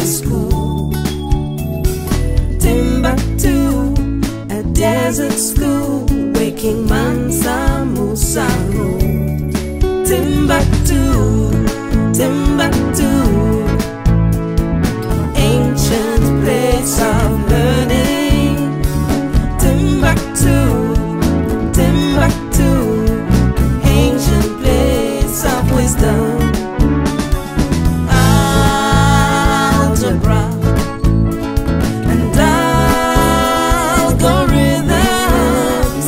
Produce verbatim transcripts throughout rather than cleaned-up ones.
school. Timbuktu, a desert school where King Mansa Musa ruled. Timbuktu, Timbuktu, ancient place of learning. Timbuktu, Timbuktu, ancient place of wisdom. Algebra and algorithms,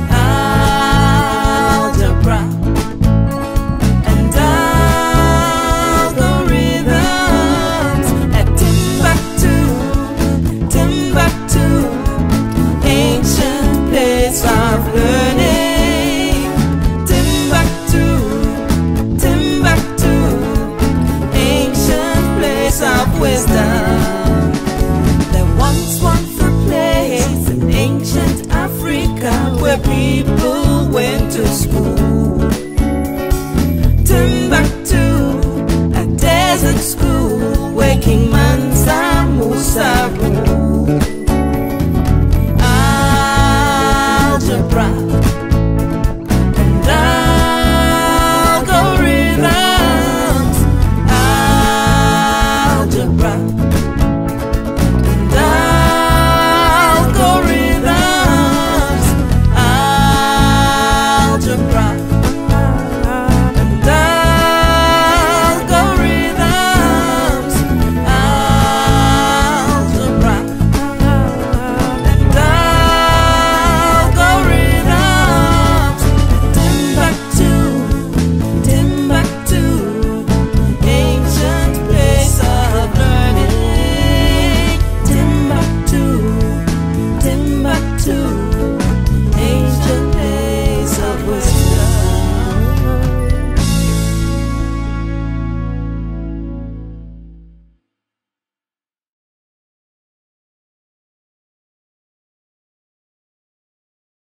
algebra and algorithms at Timbuktu, Timbuktu, ancient place of learning. Timbuktu, Timbuktu, ancient place of wisdom. There once was a place in ancient Africa where people went to school. Timbuktu, a desert school where King Mansa Musa ruled. Algebra